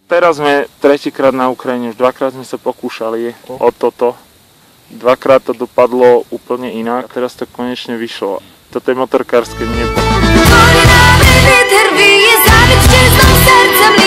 Teraz sme tretíkrát na Ukrajine, už dvakrát sme sa pokúšali o toto. Dvakrát to dopadlo úplne inak, teraz to konečne vyšlo. Toto je motorkárske nebo.